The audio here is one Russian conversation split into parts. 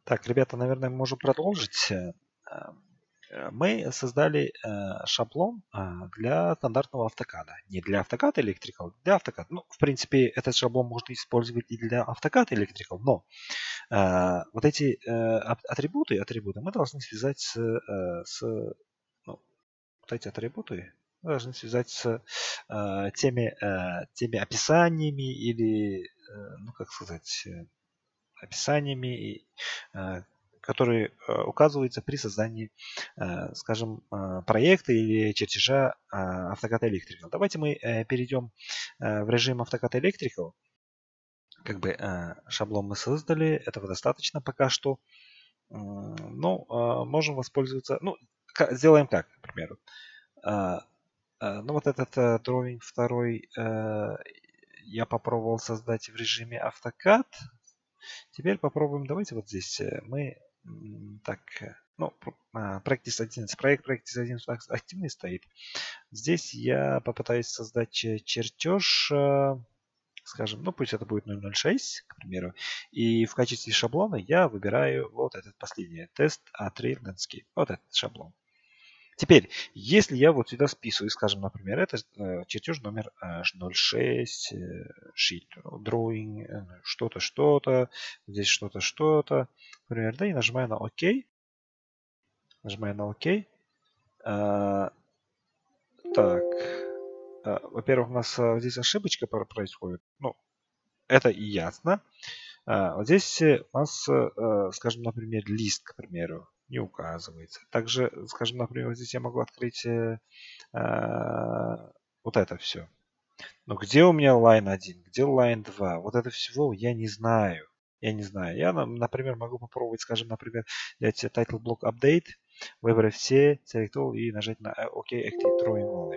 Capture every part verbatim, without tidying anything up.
Так, ребята, наверное, мы можем продолжить. Э, э, Мы создали э, шаблон э, для стандартного автокада. Не для автокада Electrical, для автокада. Ну, в принципе, этот шаблон можно использовать и для автокада Electrical, но э, вот эти э, ат- атрибуты, атрибуты мы должны связать с, э, с ну, вот эти атрибуты мы должны связать с э, теми, э, теми описаниями или, э, ну, как сказать, э, описаниями, и, э, которые э, указываются при создании, э, скажем, э, проекта или чертежа э, AutoCAD Electrical. Давайте мы э, перейдем э, в режим AutoCAD Electrical. Как бы э, шаблон мы создали, этого достаточно пока что. М, Ну, э, можем воспользоваться, ну, ка- сделаем как, к примеру. Э, э, Ну, вот этот э, drawing второй э, я попробовал создать в режиме AutoCAD. Теперь попробуем, давайте вот здесь э, мы м, так, э, ну, пр- а, Practice одиннадцать, проект Practice одиннадцать ак- активный стоит. Здесь я попытаюсь создать че- чертеж, э, скажем, ну пусть это будет ноль ноль шесть, к примеру. И в качестве шаблона я выбираю вот этот последний, тест A3 Landscape, вот этот шаблон. Теперь, если я вот сюда списываю, скажем, например, это э, чертеж номер э, ноль шесть, э, sheet drawing, э, что-то, что-то, здесь что-то, что-то, например, да, и нажимаю на ОК, нажимаю на ОК. Э, так, э, во-первых, у нас э, здесь ошибочка про- происходит, ну, это и ясно. А, вот здесь э, у нас, э, скажем, например, лист, к примеру, не указывается. Также, скажем, например, вот здесь я могу открыть э, а, вот это все. Но где у меня line один, где line два? Вот это всего я не знаю. Я не знаю. Я, на- например, могу попробовать, скажем, например, взять title block update, выбрать все, select all и нажать на э, OK Active Drawing Only.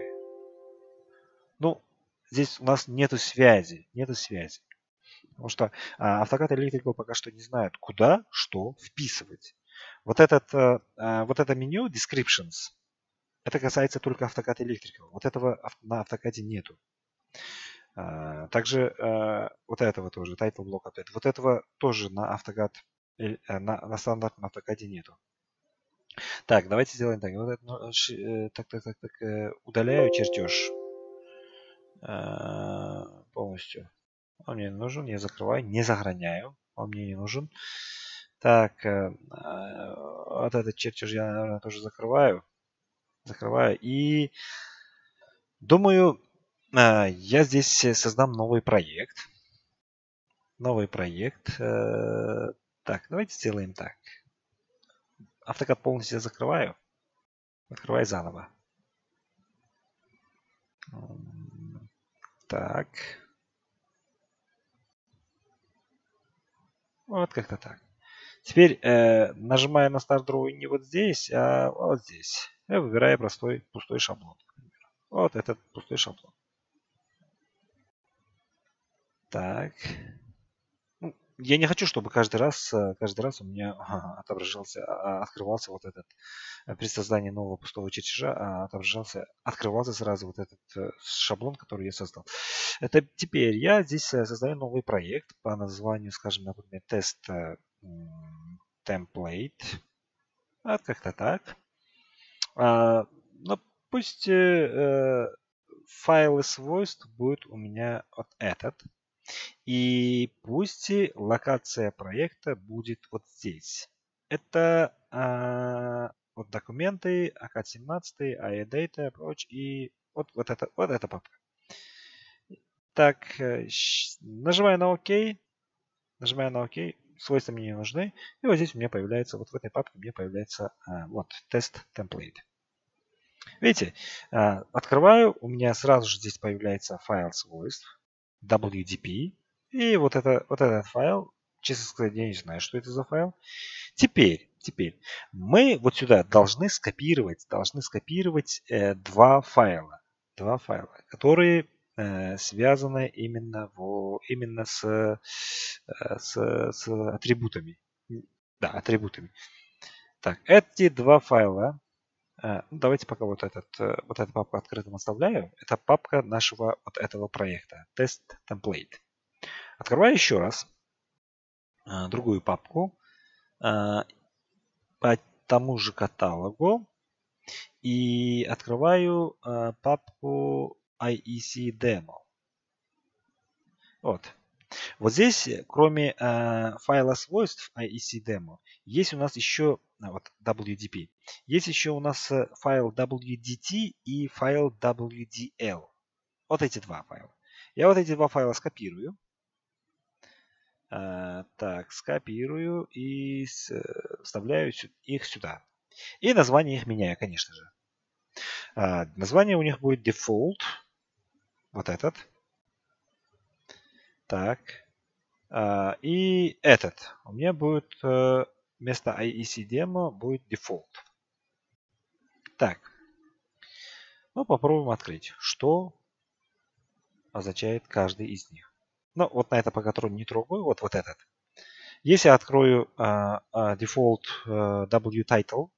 Ну, здесь у нас нету связи. Нету связи. Потому что а, AutoCAD Electrical пока что не знает, куда что вписывать. Вот, этот, а, а, вот это меню Descriptions, это касается только AutoCAD Electrical. Вот этого ав- на AutoCAD нету. А, Также а, вот этого тоже, title block update, вот этого тоже на AutoCAD, э, э, на, на стандартном AutoCAD нету. Так, давайте сделаем так. Вот это, ну, ши- э, так, так, так, так, э, удаляю чертеж а, полностью. Он мне не нужен, я закрываю, не заграняю, он мне не нужен. Так, э, э, вот этот чертеж я, наверное, тоже закрываю. Закрываю. И думаю, э, я здесь э, создам новый проект. Новый проект. Э, Так, давайте сделаем так. AutoCAD полностью я закрываю. Открывай заново. М, Так. Вот как-то так. Теперь э, нажимаю на Start Drawing не вот здесь, а вот здесь. Я выбираю простой пустой шаблон. Вот этот пустой шаблон. Так. Ну, я не хочу, чтобы каждый раз, э, каждый раз у меня ага, отображался, а, открывался вот этот, э, при создании нового пустого чертежа, а, отображался, открывался сразу вот этот э, шаблон, который я создал. Это теперь я здесь э, создаю новый проект по названию, скажем, например, тест э, м, template. Вот как-то так. А, ну, пусть э, э, файлы свойств будет у меня вот этот. И пусть и локация проекта будет вот здесь. Это а, вот документы, эй си эй ди семнадцать, ай и Data, прочь, и вот, вот, это, вот эта папка. Так, э, щ- нажимаю на ОК, нажимаю на ОК, свойства мне не нужны. И вот здесь у меня появляется, вот в этой папке у меня появляется а, вот тест template. Видите, а, открываю, у меня сразу же здесь появляется файл свойств, дабл ю ди пи. И вот, это, вот этот файл, честно сказать, я не знаю, что это за файл. Теперь, теперь мы вот сюда должны скопировать, должны скопировать э, два файла, два файла, которые э, связаны именно, в, именно с, э, с, с атрибутами. Да, атрибутами. Так, эти два файла, э, ну, давайте пока вот, этот, э, вот эту папку открытым оставляю. Это папка нашего вот этого проекта, тест template. Открываю еще раз э, другую папку. по тому же каталогу и открываю папку ай и си Demo. Вот. Вот здесь, кроме э, файла свойств ай и си Demo, есть у нас еще вот, дабл ю ди пи. Есть еще у нас файл дабл ю ди ти и файл дабл ю ди эл. Вот эти два файла. Я вот эти два файла скопирую. Э, так, скопирую и с, вставляю их сюда. И название их меняю, конечно же. Э, название у них будет default. Вот этот. Так. Uh, и этот. У меня будет uh, вместо ай и си Demo будет default. Так. Ну, попробуем открыть. Что означает каждый из них. Ну, вот на это пока не трогаю. Вот, вот этот. Если я открою uh, uh, default uh, wtitle.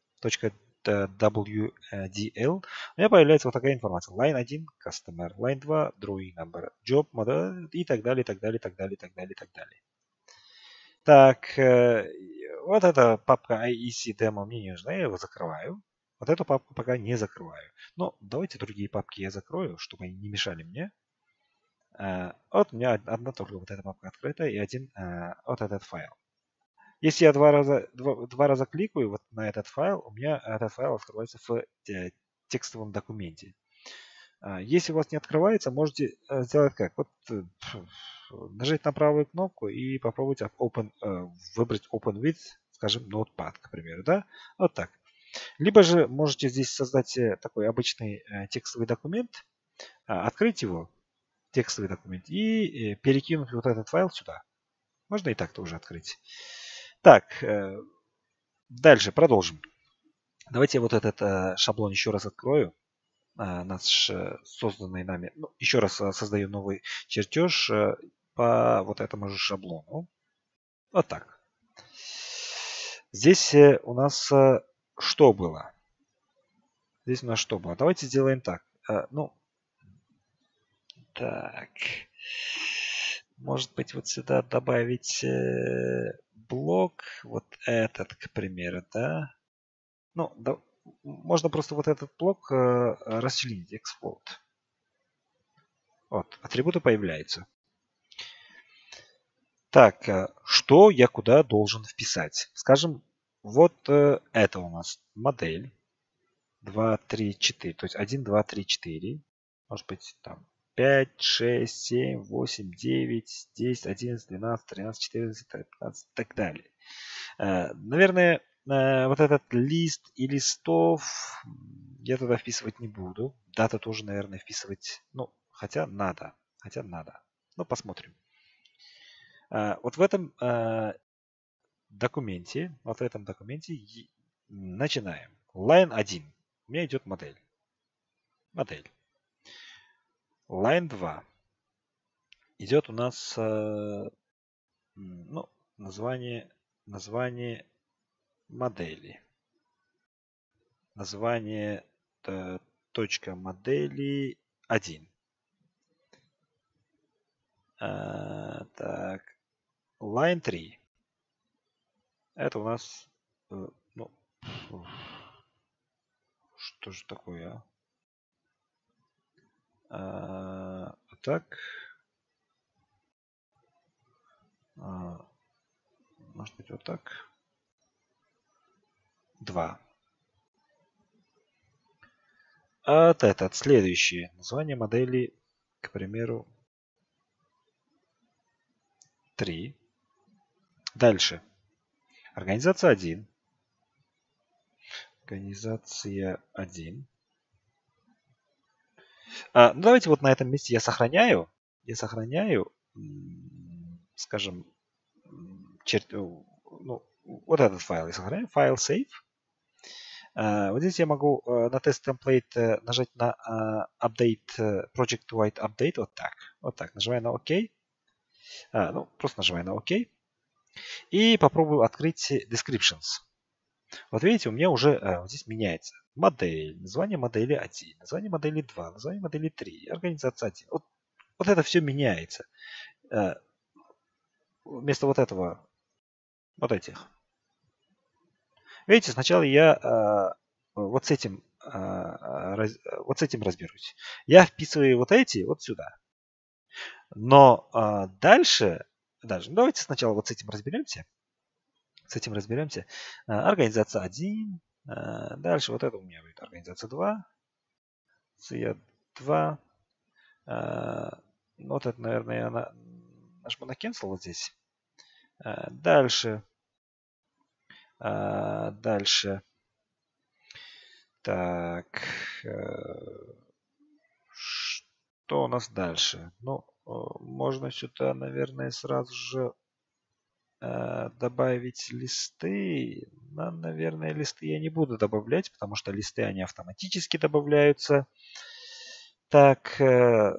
.wdl, у меня появляется вот такая информация. Line один customer, line два drawing number, job model и так далее, и так далее, и так далее, и так далее, и так далее. Так, вот эта папка ай и си Demo мне не нужна, я его закрываю. Вот эту папку пока не закрываю. Но давайте другие папки я закрою, чтобы они не мешали мне. Вот у меня одна только вот эта папка открыта и один вот этот файл. Если я два раза, два, два раза кликаю вот на этот файл, у меня этот файл открывается в текстовом документе. Если у вас не открывается, можете сделать как? Вот нажать на правую кнопку и попробовать open, выбрать Open with, скажем, Notepad, к примеру. Да? Вот так. Либо же можете здесь создать такой обычный текстовый документ, открыть его, текстовый документ, и перекинуть вот этот файл сюда. Можно и так тоже открыть. Так, дальше продолжим. Давайте я вот этот шаблон еще раз открою. Наш созданный нами. Ну, еще раз создаю новый чертеж по вот этому же шаблону. Вот так. Здесь у нас что было? Здесь у нас что было? Давайте сделаем так. Ну, так. Может быть, вот сюда добавить блок. Вот этот, к примеру, да? Ну, да, можно просто вот этот блок расчленить. Explode. Вот, атрибуты появляются. Так, что я куда должен вписать? Скажем, вот это у нас модель. два, три, четыре. То есть один, два, три, четыре. Может быть, там пять, шесть, семь, восемь, девять, десять, одиннадцать, двенадцать, тринадцать, четырнадцать, пятнадцать и так далее. Наверное, вот этот лист и листов я туда вписывать не буду. Дата тоже, наверное, вписывать. Ну, хотя надо. Хотя надо. Ну, посмотрим. Вот в этом документе, вот в этом документе начинаем. Line один. У меня идет модель. Модель. Line два. Идет у нас ну, название, название модели. Название точка модели один. А, так. Line три. Это у нас... Ну, что же такое, а? А, так. А, может быть, вот так. два. А вот этот, следующий. Название модели, к примеру, три. Дальше. Организация один. Организация один. А, ну, давайте вот на этом месте я сохраняю. Я сохраняю, скажем, чер... ну, вот этот файл я сохраняю. Файл save. А, вот здесь я могу на тест template нажать на update, project wide update. Вот так. Вот так. Нажимаю на ОК. А, ну, просто нажимаю на ОК. И попробую открыть descriptions. Вот видите, у меня уже а, вот здесь меняется модель, название модели один, название модели два, название модели три, организация один. Вот, вот это все меняется. А, вместо вот этого, вот этих Видите, сначала я э, вот с этим э, раз, вот с этим разберусь. Я вписываю вот эти вот сюда. Но э, дальше, даже, ну, давайте сначала вот с этим разберемся. С этим разберемся. Э, организация один. Э, дальше вот это у меня будет организация два. си два. Э, вот это, наверное, я на, нажму на cancel вот здесь. Э, дальше. Э, дальше. Так. Э, что у нас дальше? Ну, можно сюда, наверное, сразу же э, добавить листы. Но, наверное, листы я не буду добавлять, потому что листы, они автоматически добавляются. Так, э,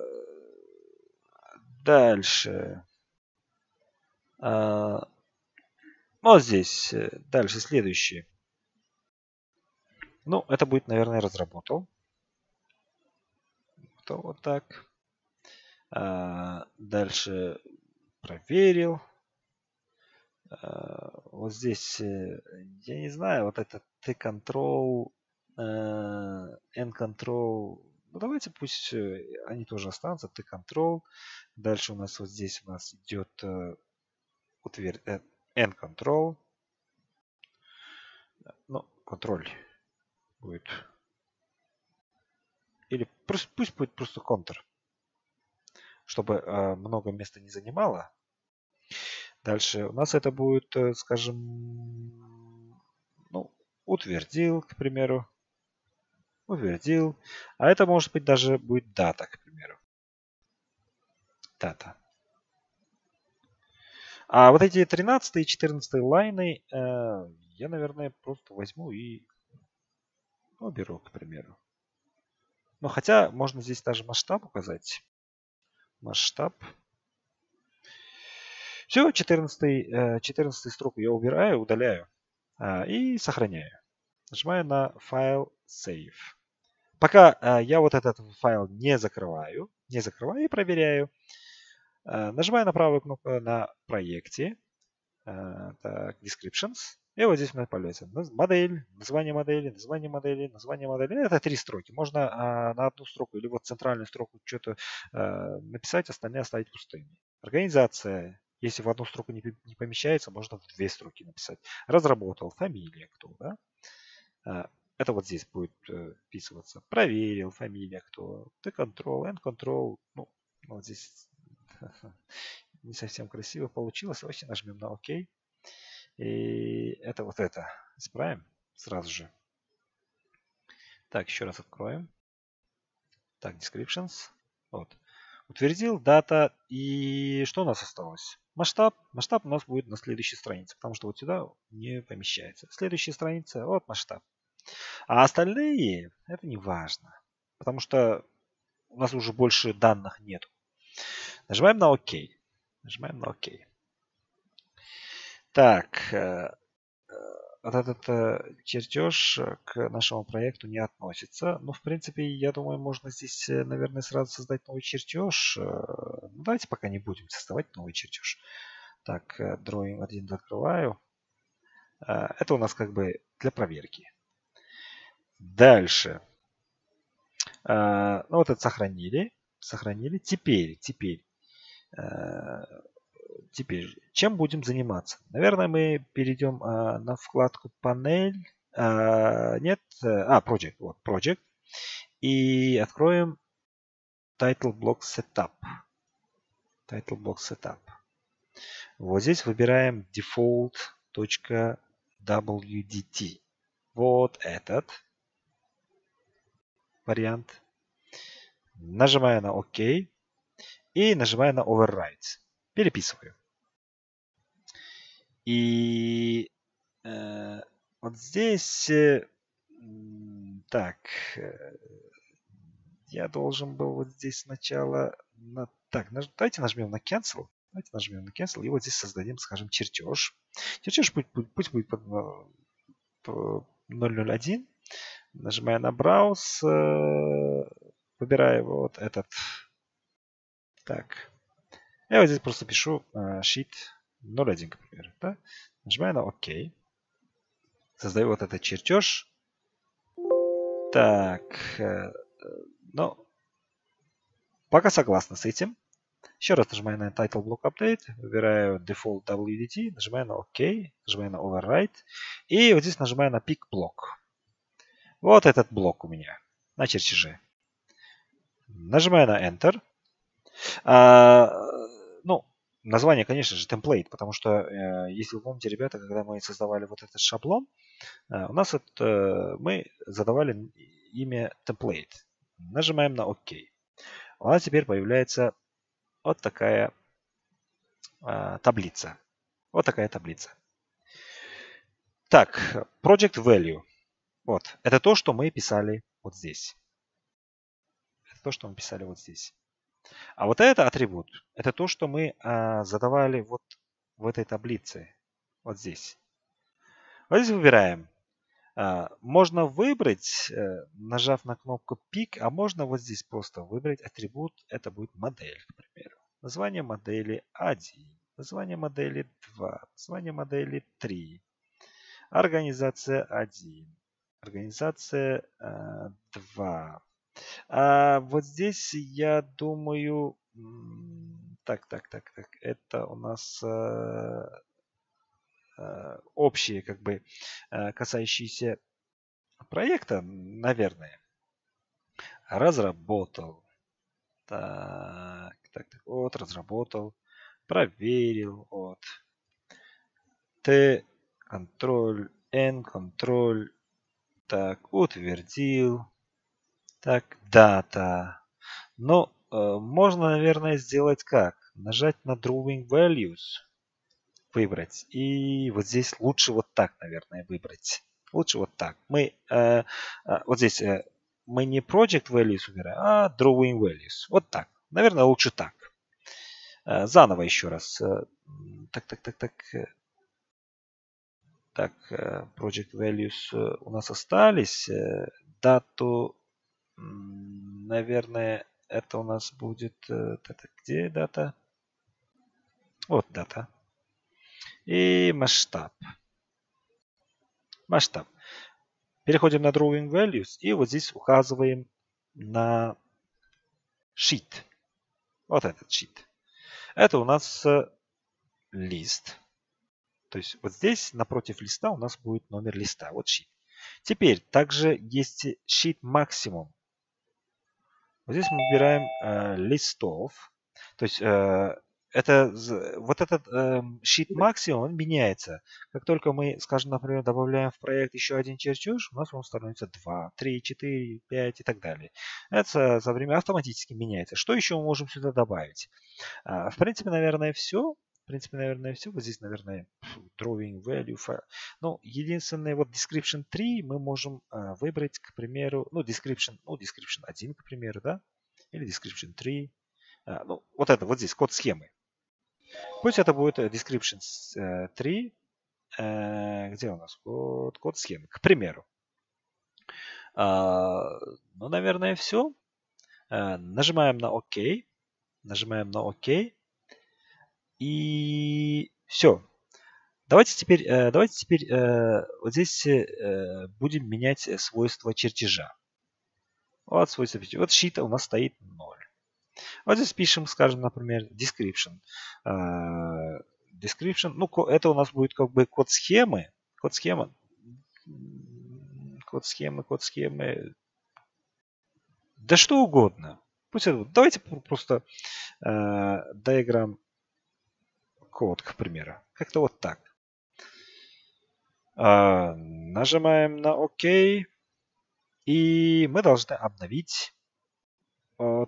дальше. Э, вот здесь. Дальше, следующий. Ну, это будет, наверное, разработал. То вот так. А, дальше проверил. А, вот здесь, я не знаю, вот это T-control, N-control. Ну, давайте пусть они тоже останутся. T-control. Дальше у нас вот здесь у нас идет утвер... N-control. Ну, контроль будет. Или пусть, пусть будет просто контур, чтобы э, много места не занимало. Дальше у нас это будет, скажем, ну, утвердил, к примеру. Утвердил. А это может быть даже будет дата, к примеру. Дата. А вот эти тринадцатый и четырнадцатый лайны э, я, наверное, просто возьму и уберу, к примеру. Ну, хотя можно здесь даже масштаб указать. Масштаб. Все, четырнадцатый, четырнадцатый строку я убираю, удаляю э, и сохраняю. Нажимаю на файл Save. Пока э, я вот этот файл не закрываю, не закрываю и проверяю. Э, нажимаю на правую кнопку на проекте. Э, так, Descriptions. И вот здесь у меня появляется модель, название модели, название модели, название модели. Это три строки. Можно э, на одну строку или вот центральную строку что-то э, написать, остальные оставить пустыми. Организация. Если в одну строку не, не помещается, можно в две строки написать. Разработал. Фамилия кто, да? Э, это вот здесь будет э, вписываться. Проверил. Фамилия кто. T-control, N-control. Ну, вот здесь не совсем красиво получилось. Давайте нажмем на ОК. И это вот это. Исправим сразу же. Так, еще раз откроем. Так, descriptions. Вот. Утвердил, дата. И что у нас осталось? Масштаб. Масштаб у нас будет на следующей странице, потому что вот сюда не помещается. Следующая страница, вот масштаб. А остальные, это не важно, потому что у нас уже больше данных нет. Нажимаем на ОК. Нажимаем на ОК. Так, вот этот э, чертеж к нашему проекту не относится. Но, в принципе, я думаю, можно здесь, наверное, сразу создать новый чертеж. Ну, давайте пока не будем создавать новый чертеж. Так, Drawing один закрываю. Это у нас как бы для проверки. Дальше. Ну, вот это сохранили. Сохранили. Теперь, теперь. Теперь, чем будем заниматься? Наверное, мы перейдем а, на вкладку панель. А, нет, а, Project. Вот, Project. И откроем Title Block Setup. Title Block Setup. Вот здесь выбираем default.wdt. Вот этот вариант. Нажимаю на ОК. И нажимаю на Override. Переписываю. И э, вот здесь, э, так, э, я должен был вот здесь сначала, на, так, наж, давайте нажмем на Cancel, давайте нажмем на Cancel, и вот здесь создадим, скажем, чертеж. Чертеж пусть, пусть будет под, под ноль ноль один, нажимаю на Browse, э, выбираю вот этот, так, я вот здесь просто пишу э, Sheet ноль один, к примеру, да? Нажимаю на ОК. Создаю вот этот чертеж. Так, ну, пока согласна с этим. Еще раз нажимаю на Title Block Update, выбираю Default дабл ю ди ти, нажимаю на ОК, нажимаю на Override. И вот здесь нажимаю на Pick блок. Вот этот блок у меня на чертеже. Нажимаю на Enter. А, ну, название, конечно же, template, потому что, э, если вы помните, ребята, когда мы создавали вот этот шаблон, э, у нас это, мы задавали имя template. Нажимаем на ОК. У нас теперь появляется вот такая э, таблица. Вот такая таблица. Так, project value. Вот, это то, что мы писали вот здесь. Это то, что мы писали вот здесь. А вот это атрибут, это то, что мы а, задавали вот в этой таблице. Вот здесь. Вот здесь выбираем. А, можно выбрать, а, нажав на кнопку Pick, а можно вот здесь просто выбрать атрибут. Это будет модель, к примеру. Название модели один. Название модели два. Название модели три. Организация один. Организация а, два. А вот здесь я думаю... Так, так, так, так. Это у нас э, э, общие, как бы, э, касающиеся проекта, наверное. Разработал. Так, так, так. Вот, разработал. Проверил. Вот. Т, контроль, N, контроль. Так, утвердил. Так, дата. Ну, э, можно, наверное, сделать как? Нажать на Drawing Values, выбрать. И вот здесь лучше вот так, наверное, выбрать. Лучше вот так. Мы э, э, вот здесь э, мы не Project Values выбираем, а Drawing Values. Вот так. Наверное, лучше так. Э, заново еще раз. Э, так, так, так, так. э, Так, э, Project Values э, у нас остались. Э, дату, м, наверное, это у нас будет... э, это где дата? Вот дата. И масштаб. Масштаб. Переходим на Drawing Values и вот здесь указываем на Sheet. Вот этот Sheet. Это у нас э, лист. То есть вот здесь напротив листа у нас будет номер листа. Вот Sheet. Теперь также есть Sheet Maximum. Вот здесь мы выбираем э, листов. То есть э, это, вот этот э, Sheet Maximum, он меняется. Как только мы, скажем, например, добавляем в проект еще один чертеж, у нас он становится два, три, четыре, пять и так далее. Это за время автоматически меняется. Что еще мы можем сюда добавить? А, в принципе, наверное, все. В принципе, наверное, все. Вот здесь, наверное, drawing value. Ну, единственное, вот description три мы можем а, выбрать, к примеру, ну, description, ну, description один, к примеру, да? Или description три. А, ну, вот это, вот здесь, код схемы. Пусть это будет description три. А, где у нас код, код схемы, к примеру. А, ну, наверное, все. А, нажимаем на ОК. Нажимаем на ОК. И все. Давайте теперь, давайте теперь вот здесь будем менять свойства чертежа. Вот свойства чертежа. Вот sheet у нас стоит ноль. Вот здесь пишем, скажем, например, description. Description. Ну, это у нас будет как бы код схемы. Код схемы. Код схемы, код схемы. Да что угодно. Пусть это, давайте просто diagram код, к примеру. Как-то вот так. А, нажимаем на ОК. И мы должны обновить. Вот.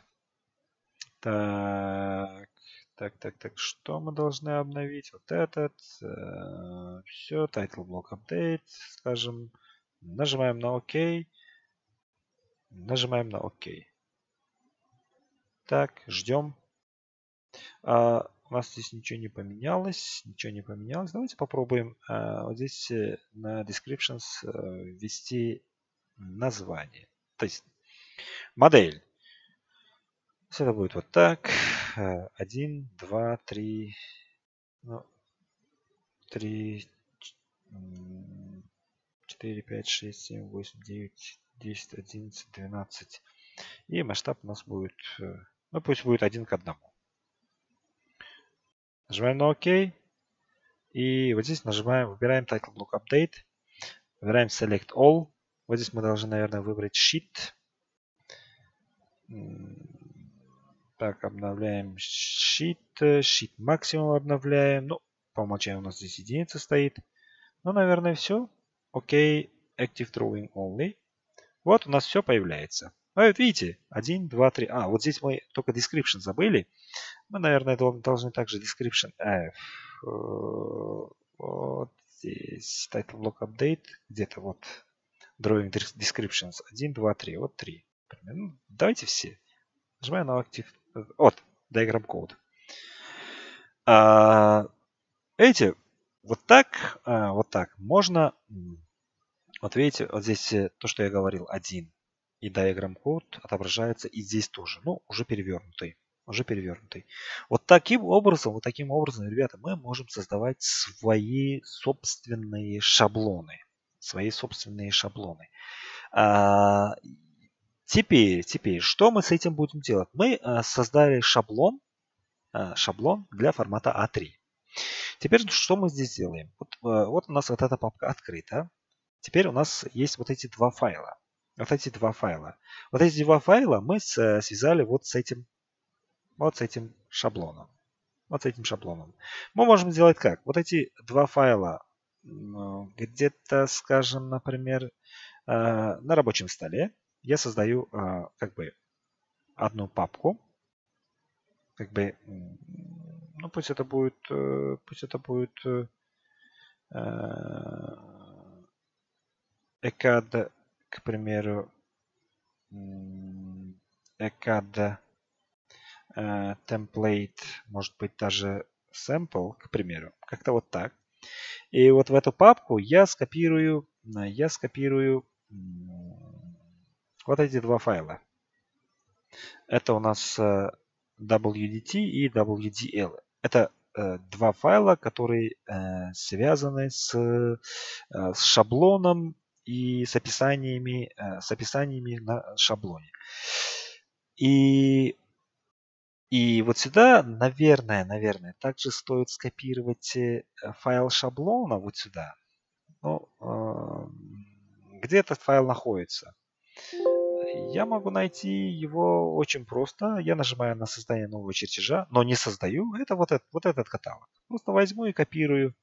Так. Так, так, так. Что мы должны обновить? Вот этот. Э, все. Title Block Update. Скажем. Нажимаем на ОК. Нажимаем на ОК. Так, ждем. А, у нас здесь ничего не поменялось. Ничего не поменялось. Давайте попробуем а, вот здесь на descriptions ввести название. То есть модель. Это будет вот так. Один, два, три. Ну, три. четыре, пять, шесть, семь, восемь, девять, десять, одиннадцать, двенадцать. И масштаб у нас будет, ну пусть будет один к одному. Нажимаем на ОК. И вот здесь нажимаем, выбираем Title Block Update. Выбираем Select All. Вот здесь мы должны, наверное, выбрать Sheet. Так, обновляем Sheet. Sheet максимум обновляем. Ну, по умолчанию у нас здесь единица стоит. Ну, наверное, все. Окей. Active Drawing Only. Вот у нас все появляется. А вот видите, один, два, три. А, вот здесь мы только Description забыли. Мы, наверное, должны также Description. Э, вот здесь Title Block Update. Где-то вот Drawing Descriptions. один, два, три. Вот три. Ну, давайте все. Нажимаем на Active. Вот, Diagram Code. А, видите, вот так, а, вот так можно. Вот видите, вот здесь то, что я говорил, один. И Diagram Code отображается и здесь тоже. Ну, уже перевернутый. Уже перевернутый. Вот таким образом, вот таким образом, ребята, мы можем создавать свои собственные шаблоны. Свои собственные шаблоны. А, теперь, теперь, что мы с этим будем делать? Мы а, создали шаблон, а, шаблон для формата а три. Теперь, что мы здесь делаем? Вот, а, вот у нас вот эта папка открыта. Теперь у нас есть вот эти два файла. Вот эти два файла. Вот эти два файла мы с, связали вот с этим, вот с этим шаблоном. Вот с этим шаблоном. Мы можем сделать как? Вот эти два файла где-то, скажем, например, на рабочем столе я создаю как бы одну папку. Как бы, ну пусть это будет, пусть это будет ecad, к примеру, ecad template, может быть даже sample, к примеру, как-то вот так. И вот в эту папку я скопирую, я скопирую вот эти два файла. Это у нас дабл ю ди ти и дабл ю ди эл. Это э, два файла, которые э, связаны с, э, с шаблоном и с описаниями, э, с описаниями на шаблоне. И, и вот сюда, наверное, наверное, также стоит скопировать файл шаблона вот сюда. Ну, э, где этот файл находится? Я могу найти его очень просто. Я нажимаю на создание нового чертежа, но не создаю. Это вот этот, вот этот каталог. Просто возьму и копирую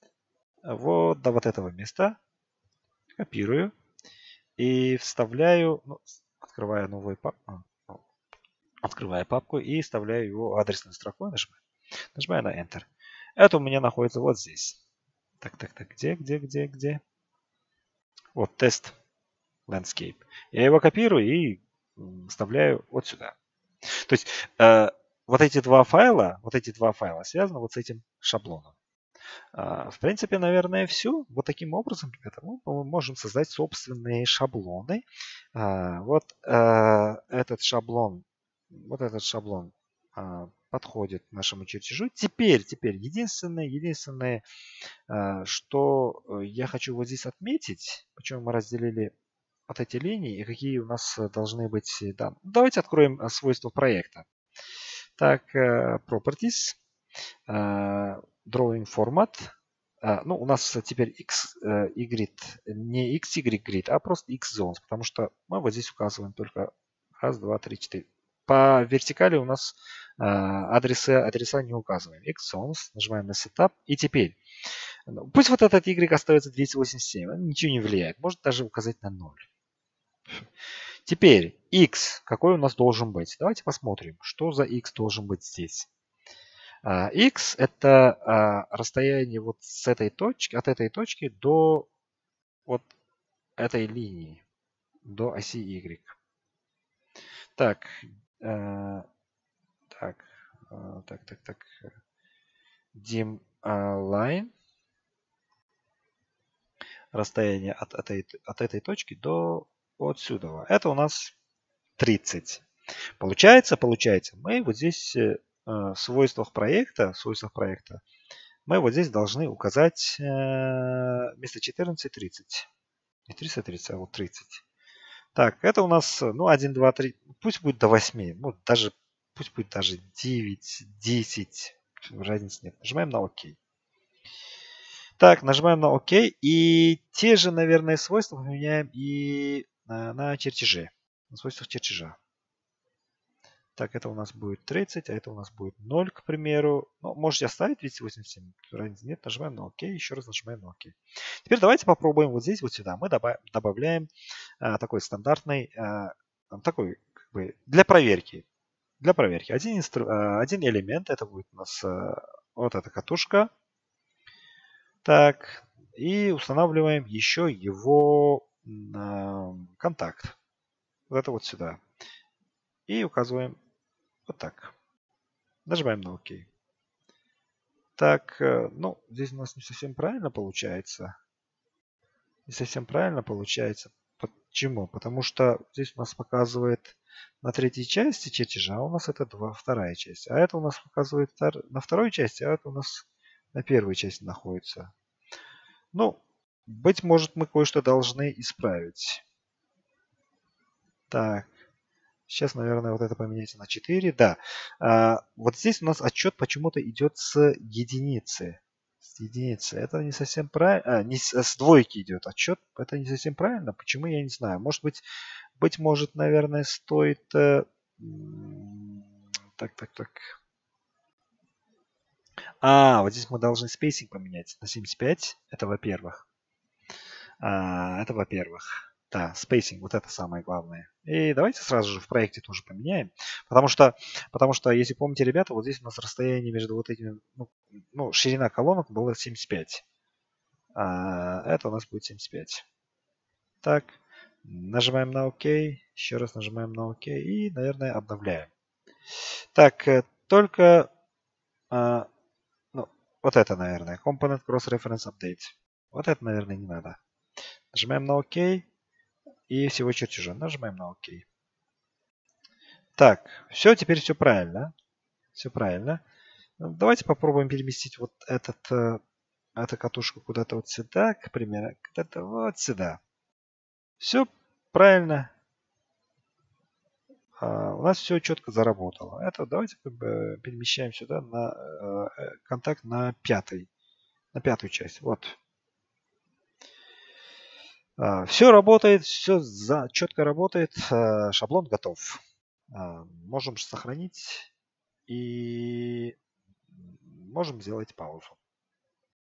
вот до вот этого места. Копирую. И вставляю, ну, открываю новую папку. Открываю папку и вставляю его адресной строкой. Нажимаю. Нажимаю на Enter. Это у меня находится вот здесь. Так, так, так. Где, где, где, где? Вот тест. Landscape. Я его копирую и вставляю вот сюда. То есть э, вот эти два файла, вот эти два файла связаны вот с этим шаблоном. Э, в принципе, наверное, все. Вот таким образом, ребята, мы можем создать собственные шаблоны. Э, вот э, этот шаблон, вот этот шаблон э, подходит к нашему чертежу. Теперь, теперь единственное, единственное, э, что я хочу вот здесь отметить, почему мы разделили вот эти линии и какие у нас должны быть данные. Давайте откроем свойства проекта. Так, Properties, Drawing Format. Ну, у нас теперь X, Y, не X Y Grid, а просто X Zones, потому что мы вот здесь указываем только раз, два, три, четыре. По вертикали у нас адреса, адреса не указываем. X Zones, нажимаем на Setup. И теперь, пусть вот этот Y остается двести восемьдесят семь, он ничего не влияет. Может даже указать на ноль. Теперь x, какой у нас должен быть? Давайте посмотрим, что за x должен быть здесь. X это расстояние вот с этой точки, от этой точки до вот этой линии, до оси y. Так, так, так, так, так. Dim line. Расстояние от этой, от этой точки до вот сюда. Это у нас тридцать. Получается, получается, мы вот здесь э, в свойствах проекта, в свойствах проекта, мы вот здесь должны указать э, вместо четырнадцать тридцать. Не триста тридцать, а вот тридцать. Так, это у нас, ну, один, два, три. Пусть будет до восьми. Ну, даже, пусть будет даже девять, десять. Разницы нет. Нажимаем на ОК. Так, нажимаем на ОК. И те же, наверное, свойства поменяем и на, на чертеже. На свойствах чертежа. Так, это у нас будет тридцать, а это у нас будет ноль, к примеру. Ну, можете оставить двести восемьдесят семь. Разницы нет. Нажимаем на ОК. Еще раз нажимаем на ОК. Теперь давайте попробуем вот здесь, вот сюда. Мы добав, добавляем а, такой стандартный, а, такой, как бы, для проверки. Для проверки. Один, инстру, а, один элемент, это будет у нас а, вот эта катушка. Так, и устанавливаем еще его а, контакт. Вот это вот сюда. И указываем вот так. Нажимаем на ОК. Так, ну, здесь у нас не совсем правильно получается. Не совсем правильно получается. Почему? Потому что здесь у нас показывает на третьей части чертежа, а у нас это два, вторая часть. А это у нас показывает на второй части, а это у нас на первой части находится. Ну, быть может, мы кое-что должны исправить. Так. Сейчас, наверное, вот это поменяется на четыре. Да. А, вот здесь у нас отчет почему-то идет с единицы. С единицы. Это не совсем правильно. А, не с, с двойки идет отчет. Это не совсем правильно. Почему, я не знаю. Может быть, быть может, наверное, стоит... Э, так, так, так. А, вот здесь мы должны спейсинг поменять на семьдесят пять. Это во-первых. А, это во-первых. Да, спейсинг, вот это самое главное. И давайте сразу же в проекте тоже поменяем. Потому что, потому что если помните, ребята, вот здесь у нас расстояние между вот этими, ну, ну ширина колонок была семьдесят пять. А это у нас будет семьдесят пять. Так, нажимаем на ОК. Еще раз нажимаем на ОК. И, наверное, обновляем. Так, только а, ну, вот это, наверное. Component Cross Reference Update. Вот это, наверное, не надо. Нажимаем на ОК. И всего чертежа. Нажимаем на ОК. Так, все, теперь все правильно. Все правильно. Давайте попробуем переместить вот этот, эту катушку куда-то вот сюда, к примеру, куда-то вот сюда. Все правильно. А, у нас все четко заработало. Это давайте как бы перемещаем сюда на э, контакт на пятый, на пятую часть. Вот. А, все работает, все за, четко работает. А, шаблон готов. А, можем сохранить и можем сделать паузу.